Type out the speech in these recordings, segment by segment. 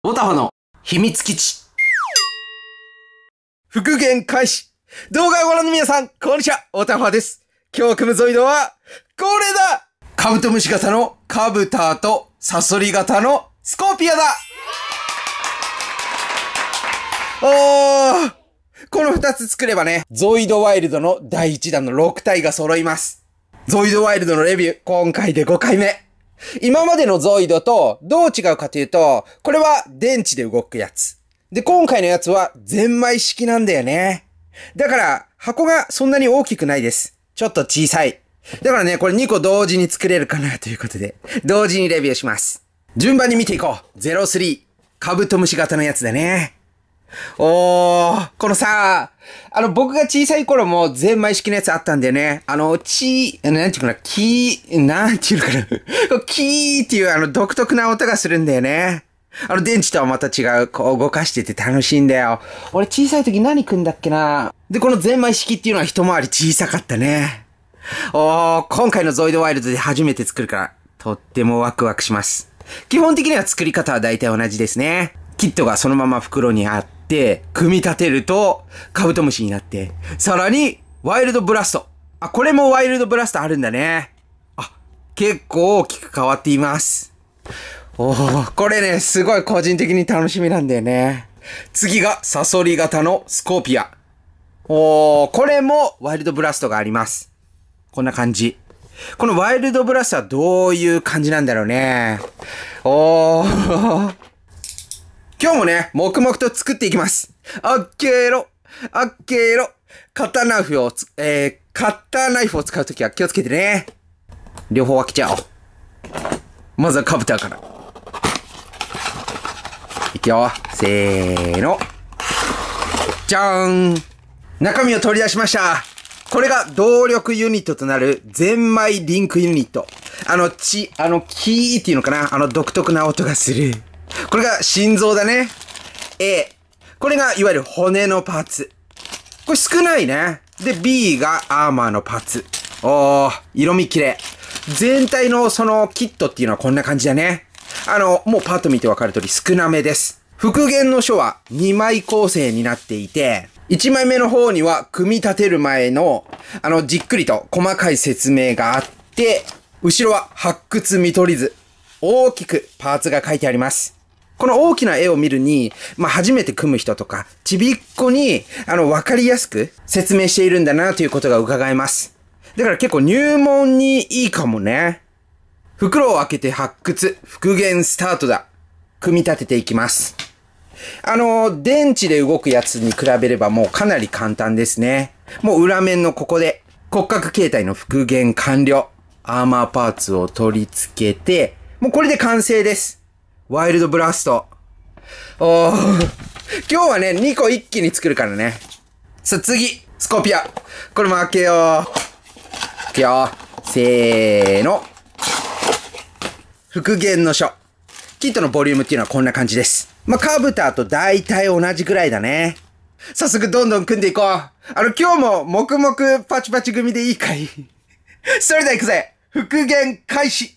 オタファの秘密基地。復元開始。動画をご覧の皆さん、こんにちは。オタファです。今日組むゾイドは、これだ！カブトムシ型のカブターとサソリ型のスコーピアだ！この2つ作ればね、ゾイドワイルドの第1弾の6体が揃います。ゾイドワイルドのレビュー、今回で5回目。今までのゾイドとどう違うかというと、これは電池で動くやつ。で、今回のやつはゼンマイ式なんだよね。だから箱がそんなに大きくないです。ちょっと小さい。だからね、これ2個同時に作れるかなということで、同時にレビューします。順番に見ていこう。03、カブトムシ型のやつだね。このさ、僕が小さい頃もゼンマイ式のやつあったんだよね。なんていうかな、なんていうのかな、キーっていう独特な音がするんだよね。電池とはまた違う、こう動かしてて楽しいんだよ。俺小さい時何組んだっけな。で、このゼンマイ式っていうのは一回り小さかったね。今回のゾイドワイルドで初めて作るから、とってもワクワクします。基本的には作り方は大体同じですね。キットがそのまま袋にあって、組み立てるとカブトムシになって、さらにワイルドブラスト。これもワイルドブラストあるんだね。結構大きく変わっています。これね、すごい個人的に楽しみなんだよね。次がサソリ型のスコーピア。これもワイルドブラストがあります。こんな感じ。このワイルドブラストはどういう感じなんだろうね。今日もね、黙々と作っていきます。オッケーろ。カッターナイフを使うときは気をつけてね。両方分けちゃおう。まずはカブターから。いくよ。せーの。じゃーん。中身を取り出しました。これが動力ユニットとなるゼンマイリンクユニット。キーっていうのかな、独特な音がする。これが心臓だね。これがいわゆる骨のパーツ。これ少ないね。で、B がアーマーのパーツ。色味綺麗。全体のそのキットっていうのはこんな感じだね。もうパッと見てわかる通り少なめです。復元の書は2枚構成になっていて、1枚目の方には組み立てる前の、じっくりと細かい説明があって、後ろは発掘見取り図。大きくパーツが書いてあります。この大きな絵を見るに、初めて組む人とか、ちびっこに、わかりやすく説明しているんだなということが伺えます。だから結構入門にいいかもね。袋を開けて発掘、復元スタートだ。組み立てていきます。電池で動くやつに比べればもうかなり簡単ですね。もう裏面のここで骨格形態の復元完了。アーマーパーツを取り付けて、もうこれで完成です。ワイルドブラスト。今日はね、2個一気に作るからね。さあ次、スコーピア。これも開けよう。いくよ。せーの。復元の書。キットのボリュームっていうのはこんな感じです。カブターと大体同じぐらいだね。早速どんどん組んでいこう。今日も黙々パチパチ組でいいかい？それでは行くぜ。復元開始。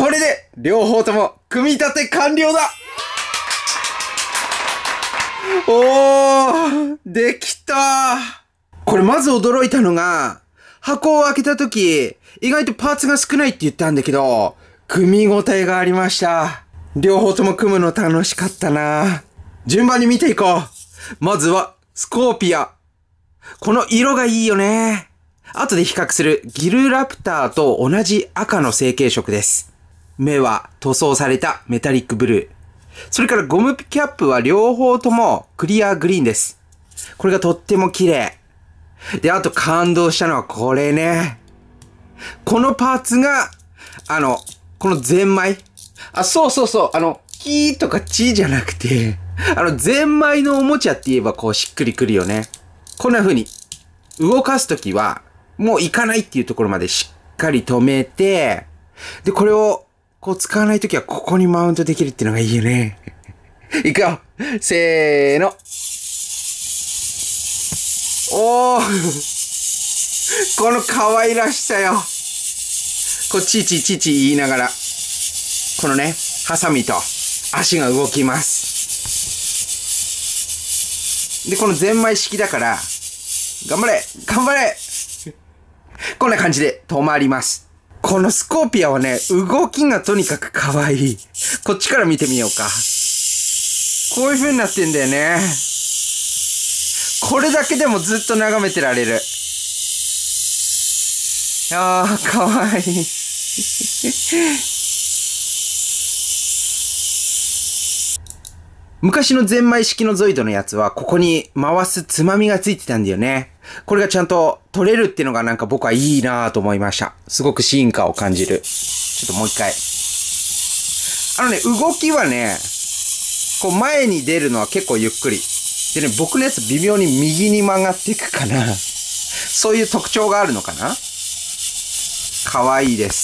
これで、両方とも、組み立て完了だ。おー、できた。これまず驚いたのが、箱を開けたとき、意外とパーツが少ないって言ったんだけど、組み応えがありました。両方とも組むの楽しかったな。順番に見ていこう。まずは、スコーピア。この色がいいよね。後で比較するギルラプターと同じ赤の成型色です。目は塗装されたメタリックブルー。それからゴムキャップは両方ともクリアグリーンです。これがとっても綺麗。で、あと感動したのはこれね。このパーツが、このゼンマイ。そうそうそう。キーとかチーじゃなくて、ゼンマイのおもちゃって言えばこうしっくりくるよね。こんな風に、動かすときは、もう行かないっていうところまでしっかり止めて、で、これを、こう使わないときはここにマウントできるっていうのがいいよね。いくよ。せーの。おー。この可愛らしさよ。こう、チチチチ言いながら、このね、ハサミと足が動きます。で、このゼンマイ式だから、頑張れ頑張れこんな感じで止まります。このスコーピアはね、動きがとにかく可愛い。こっちから見てみようか。こういう風になってんだよね。これだけでもずっと眺めてられる。あー、可愛い。昔のゼンマイ式のゾイドのやつは、ここに回すつまみがついてたんだよね。これがちゃんと取れるっていうのがなんか僕はいいなぁと思いました。すごく進化を感じる。ちょっともう一回。動きはね、こう前に出るのは結構ゆっくり。でね、僕のやつ微妙に右に曲がっていくかな。そういう特徴があるのかな。かわいいです。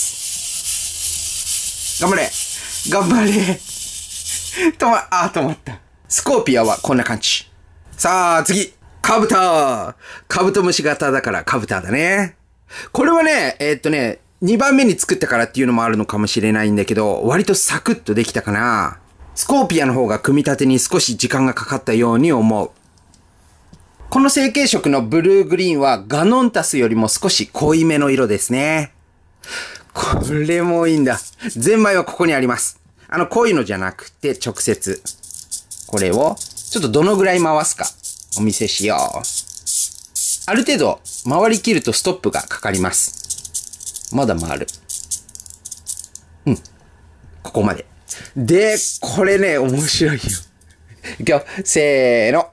頑張れ頑張れ止まった。スコーピアはこんな感じ。さあ、次カブタカブトムシ型だからカブタだね。これはね、2番目に作ったからっていうのもあるのかもしれないんだけど、割とサクッとできたかな。スコーピアの方が組み立てに少し時間がかかったように思う。この成型色のブルーグリーンはガノンタスよりも少し濃いめの色ですね。これもいいんだ。ゼンマイはここにあります。濃いのじゃなくて直接。これを、ちょっとどのぐらい回すか、お見せしよう。ある程度、回り切るとストップがかかります。まだ回る。ここまで。で、これね、面白いよ。いくよ。せーの。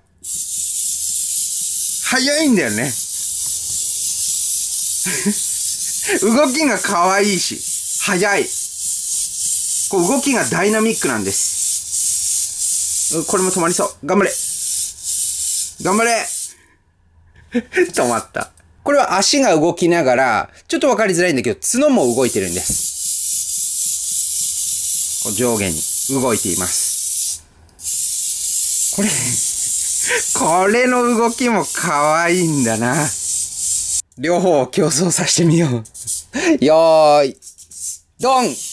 早いんだよね。動きが可愛いし、早い。こう動きがダイナミックなんです。これも止まりそう。頑張れ。頑張れ。止まった。これは足が動きながら、ちょっとわかりづらいんだけど、角も動いてるんです。こう上下に動いています。これの動きも可愛いんだな。両方を競争させてみよう。よーい。ドン。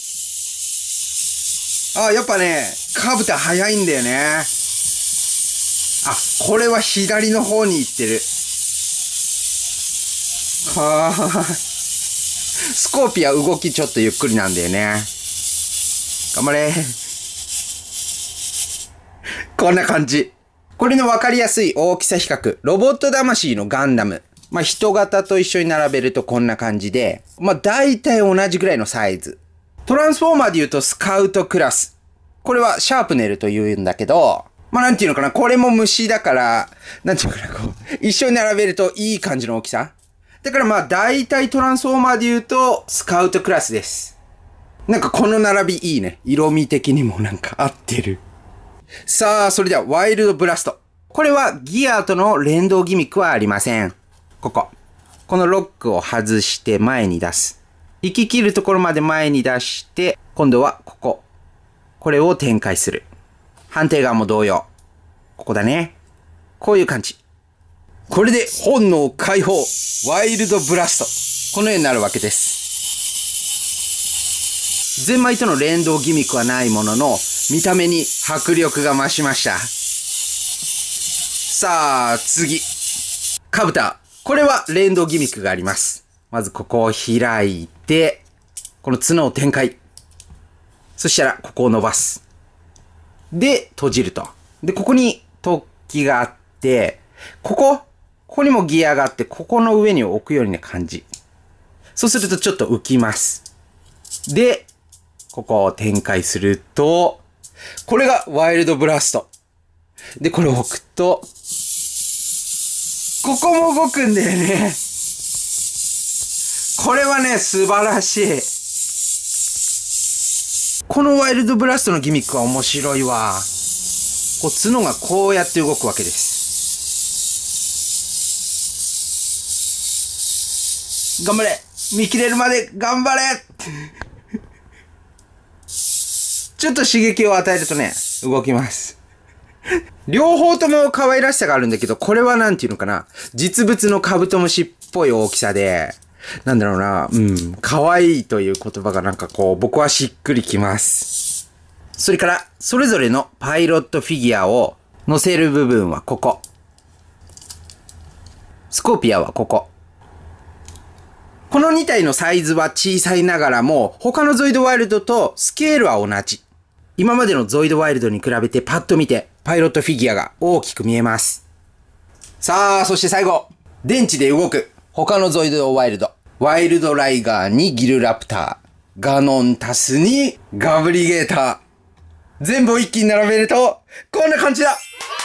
やっぱね、カブタ早いんだよね。これは左の方に行ってる。スコーピア動きちょっとゆっくりなんだよね。頑張れ。こんな感じ。これの分かりやすい大きさ比較。ロボット魂のガンダム。人型と一緒に並べるとこんな感じで、大体同じぐらいのサイズ。トランスフォーマーで言うとスカウトクラス。これはシャープネルと言うんだけど、なんていうのかな、これも虫だから、なんていうのかな、こう、一緒に並べるといい感じの大きさ。だから大体トランスフォーマーで言うと、スカウトクラスです。なんかこの並びいいね。色味的にもなんか合ってる。さあ、それではワイルドブラスト。これはギアとの連動ギミックはありません。このロックを外して前に出す。行き切るところまで前に出して、今度はこれを展開する。反対側も同様。ここだね。こういう感じ。これで本能解放。ワイルドブラスト。このようになるわけです。 ゼンマイとの連動ギミックはないものの、見た目に迫力が増しました。さあ、次。カブタ。これは連動ギミックがあります。まずここを開いて、この角を展開。そしたら、ここを伸ばす。で、閉じると。で、ここに突起があって、ここにもギアがあって、ここの上に置くような感じ。そうするとちょっと浮きます。で、ここを展開すると、これがワイルドブラスト。で、これを置くと、ここも動くんだよね。これはね、素晴らしい。このワイルドブラストのギミックは面白いわ。こう角がこうやって動くわけです。頑張れ！見切れるまで頑張れちょっと刺激を与えるとね、動きます。両方とも可愛らしさがあるんだけど、これはなんていうのかな。実物のカブトムシっぽい大きさで、なんだろうな、可愛いという言葉がなんかこう、僕はしっくりきます。それから、それぞれのパイロットフィギュアを乗せる部分はここ。スコーピアはここ。この2体のサイズは小さいながらも、他のゾイドワイルドとスケールは同じ。今までのゾイドワイルドに比べてパッと見て、パイロットフィギュアが大きく見えます。さあ、そして最後。電池で動く。他のゾイドワイルド。ワイルドライガーにギルラプター。ガノンタスにガブリゲーター。全部を一気に並べると、こんな感じだ。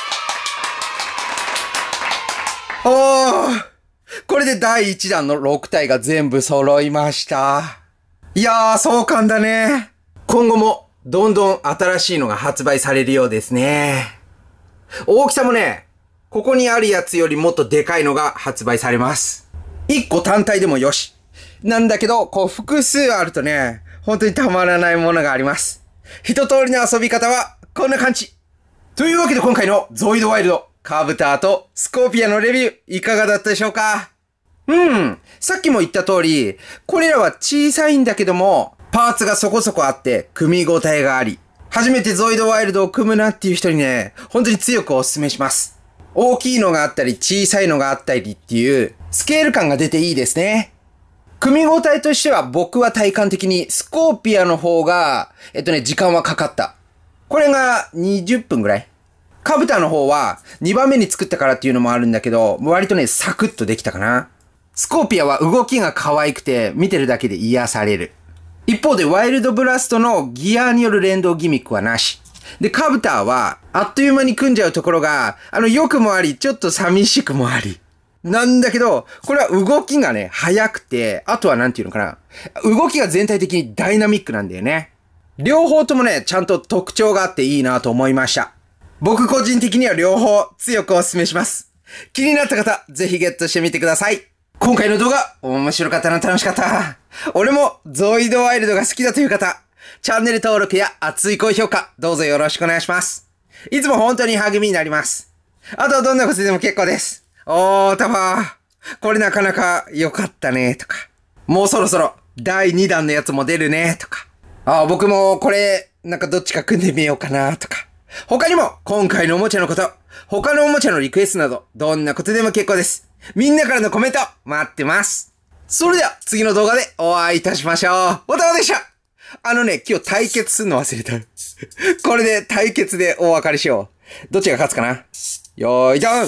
おー。これで第1弾の6体が全部揃いました。いやー、壮観だね。今後もどんどん新しいのが発売されるようですね。大きさもね、ここにあるやつよりもっとでかいのが発売されます。1個単体でもよし。なんだけど、こう複数あるとね、本当にたまらないものがあります。一通りの遊び方はこんな感じ。というわけで今回のゾイドワイルド、カブターとスコーピアのレビューいかがだったでしょうか？さっきも言った通り、これらは小さいんだけども、パーツがそこそこあって組み応えがあり、初めてゾイドワイルドを組むなっていう人にね、本当に強くお勧めします。大きいのがあったり小さいのがあったりっていうスケール感が出ていいですね。組み応えとしては僕は体感的にスコーピアの方が、時間はかかった。これが20分ぐらい。カブタの方は2番目に作ったからっていうのもあるんだけど、割とね、サクッとできたかな。スコーピアは動きが可愛くて見てるだけで癒される。一方でワイルドブラストのギアによる連動ギミックはなし。で、カブターはあっという間に組んじゃうところが、良くもあり、ちょっと寂しくもあり。なんだけど、これは動きがね、速くて、あとはなんていうのかな。動きが全体的にダイナミックなんだよね。両方ともね、ちゃんと特徴があっていいなと思いました。僕個人的には両方強くお勧めします。気になった方、ぜひゲットしてみてください。今回の動画、面白かったな、楽しかった。俺もゾイドワイルドが好きだという方、チャンネル登録や熱い高評価、どうぞよろしくお願いします。いつも本当に励みになります。あとどんなことでも結構です。タバー、これなかなか良かったね、とか。もうそろそろ第2弾のやつも出るね、とか。僕もこれ、なんかどっちか組んでみようかな、とか。他にも今回のおもちゃのこと、他のおもちゃのリクエストなど、どんなことでも結構です。みんなからのコメント、待ってます。それでは、次の動画でお会いいたしましょう。おたまでした。今日対決するの忘れた。これで対決でお別れしよう。どっちが勝つかな？よーい、じゃん！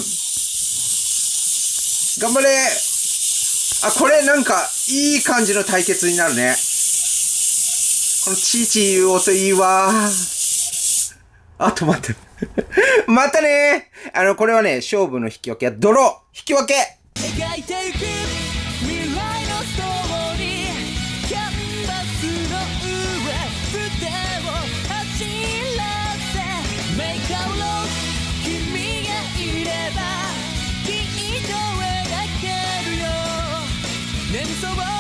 頑張れ！これなんか、いい感じの対決になるね。このチーチー言う音いいわー。待って。またねー。これはね、勝負の引き分けはドロー引き分け描いていく未来のストーリーキャンバスの上筆を走らせメイクアウト君がいればきっと描けるよ年相